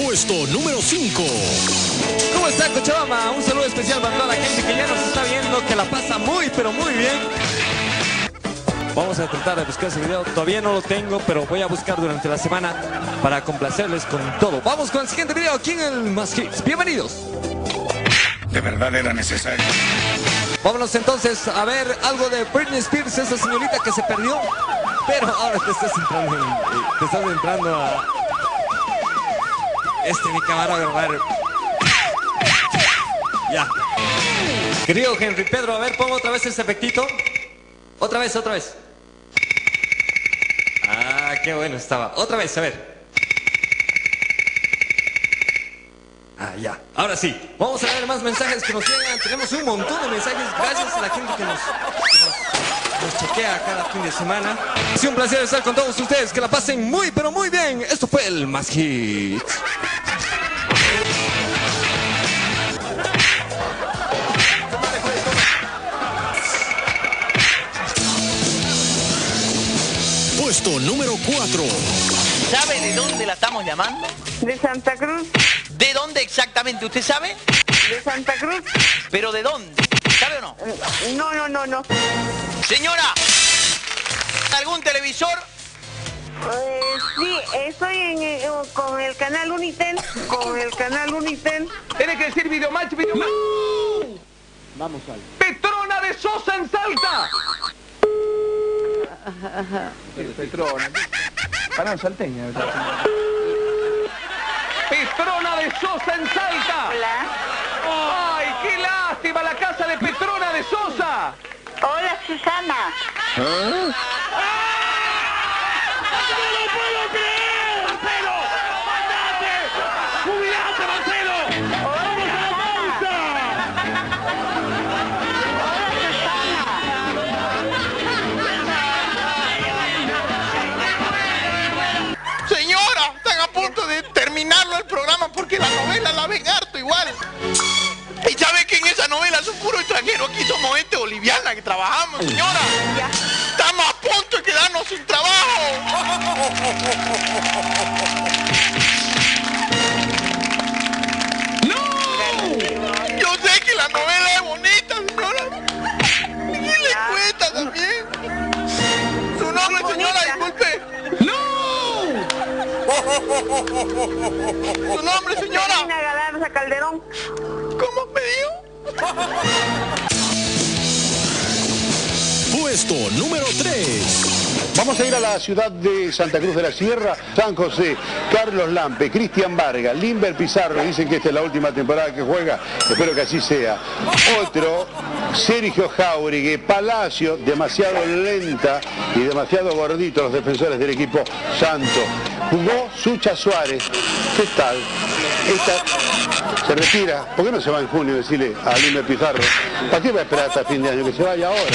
Puesto número 5. ¿Cómo está, Cochabamba? Un saludo especial para toda la gente que ya nos está viendo, que la pasa muy, pero muy bien. Vamos a tratar de buscar ese video. Todavía no lo tengo, pero voy a buscar durante la semana para complacerles con todo. Vamos con el siguiente video aquí en el Más Hits. Bienvenidos. ¿De verdad era necesario? Vámonos entonces a ver algo de Britney Spears, esa señorita que se perdió. Pero ahora te estás entrando a... mi cámara a grabar. Ya. Querido Henry Pedro, a ver, pongo otra vez ese efectito. Otra vez. Ah, qué bueno estaba. Otra vez, a ver. Ah, ya. Ahora sí. Vamos a ver más mensajes que nos llegan. Tenemos un montón de mensajes. Gracias a la gente que nos chequea cada fin de semana. Ha sido un placer estar con todos ustedes. Que la pasen muy, pero muy bien. Esto fue el Más Hits. Puesto número 4. ¿Sabe de dónde la estamos llamando? De Santa Cruz. ¿De dónde exactamente? ¿Usted sabe? De Santa Cruz. ¿Pero de dónde? ¿Sabe o no? No. Señora, ¿algún televisor? Sí, estoy con el canal Unitel. Tiene que decir Videomatch. Vamos al... Petrona de Sosa en Salta. Petrona. Para un salteño. Petrona de Sosa en Salta. Hola. ¡Ay, qué lástima! La casa de Petrona de Sosa. Hola, Susana. ¡No lo puedo creer! ¡Marcelo! ¡Mandate! ¡Jubilate, Marcelo! ¡Vamos a la pausa! Señora, están a punto de terminarlo el programa porque la novela la ven harto igual. Y sabe que en esa novela son puro extranjero. Aquí somos gente boliviana que trabajamos, señora. Estamos a punto de quedarnos sin trabajo. ¡No! Yo sé que la novela es bonita, señora. ¿Y qué le cuesta también? Su nombre, señora, disculpe. ¿Su nombre, señora? Karina Galarza Calderón. ¿Cómo me dijo? Puesto número 3. Vamos a ir a la ciudad de Santa Cruz de la Sierra, San José, Carlos Lampe, Cristian Vargas, Limber Pizarro, dicen que esta es la última temporada que juega, espero que así sea. Otro, Sergio Jauregui, Palacio, demasiado lenta y demasiado gordito los defensores del equipo santo. Jugó Sucha Suárez, ¿qué tal? Esta se retira, ¿por qué no se va en junio? Decirle a Limber Pizarro, ¿para qué va a esperar hasta fin de año? Que se vaya ahora.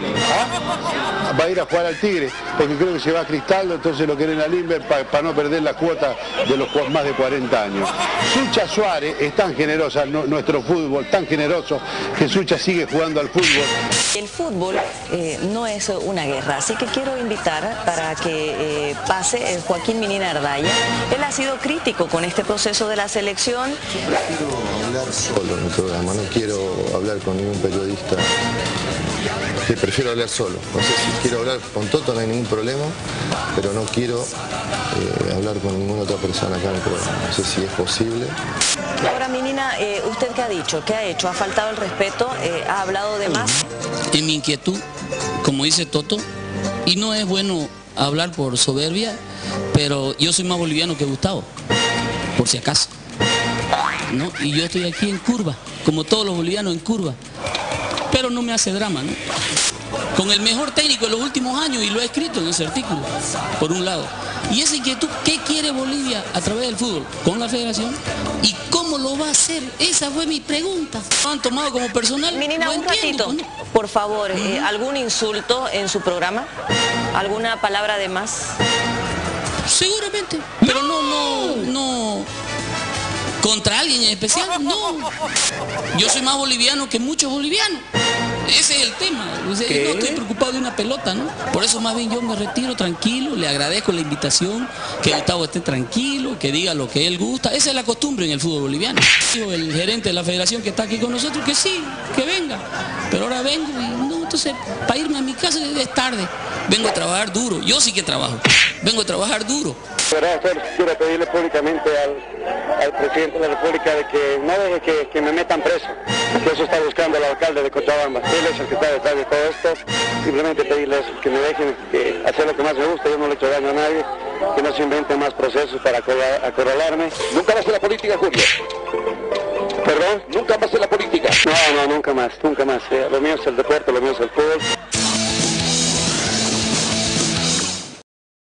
¿Ah? Va a ir a jugar al Tigre, porque creo que se va a Cristaldo, entonces lo quieren a Limber para no perder la cuota de los más de 40 años. Sucha Suárez es tan generosa, nuestro fútbol, tan generoso, que Sucha sigue jugando al fútbol. El fútbol no es una guerra, así que quiero invitar para que pase Joaquín Minina Ardaya. Él ha sido crítico con este proceso de la selección. Quiero hablar solo en el programa, no quiero hablar con ningún periodista. Prefiero hablar solo. No sé si quiero hablar con Toto, no hay ningún problema, pero no quiero hablar con ninguna otra persona acá en el programa. No sé si es posible. Ahora, Minina, ¿usted qué ha dicho? ¿Qué ha hecho? ¿Ha faltado el respeto? ¿Ha hablado de más? En mi inquietud, como dice Toto, y no es bueno hablar por soberbia, pero yo soy más boliviano que Gustavo, por si acaso, ¿no? Y yo estoy aquí en curva, como todos los bolivianos en curva, pero no me hace drama, ¿no? Con el mejor técnico de los últimos años, y lo he escrito en ese artículo, por un lado. Y esa inquietud, ¿qué quiere Bolivia a través del fútbol? ¿Con la federación? ¿Y cómo lo va a hacer? Esa fue mi pregunta. ¿Lo han tomado como personal? Minina, Lo un entiendo, ratito, ¿no? por favor, ¿algún insulto en su programa? ¿Alguna palabra de más? Seguramente, pero no contra alguien en especial, no. Yo soy más boliviano que muchos bolivianos. Ese es el tema. O sea, yo no estoy preocupado de una pelota, ¿no? Por eso más bien yo me retiro tranquilo, le agradezco la invitación, que Gustavo esté tranquilo, que diga lo que él gusta. Esa es la costumbre en el fútbol boliviano. El gerente de la federación que está aquí con nosotros, que sí, que venga. Pero ahora vengo y no, entonces para irme a mi casa es tarde. Vengo a trabajar duro, yo sí que trabajo, vengo a trabajar duro. Quiero pedirle públicamente al presidente de la República de que no deje que me metan preso, que eso está buscando el alcalde de Cochabamba. Él es el que está detrás de todo esto. Simplemente pedirle eso, que me dejen hacer lo que más me gusta. Yo no le he hecho daño a nadie, que no se inventen más procesos para acorralarme. ¿Nunca vas a la política, Julio? ¿Perdón? ¿Nunca vas a la política? No, nunca más, nunca más. Lo mío es el deporte, lo mío es el fútbol.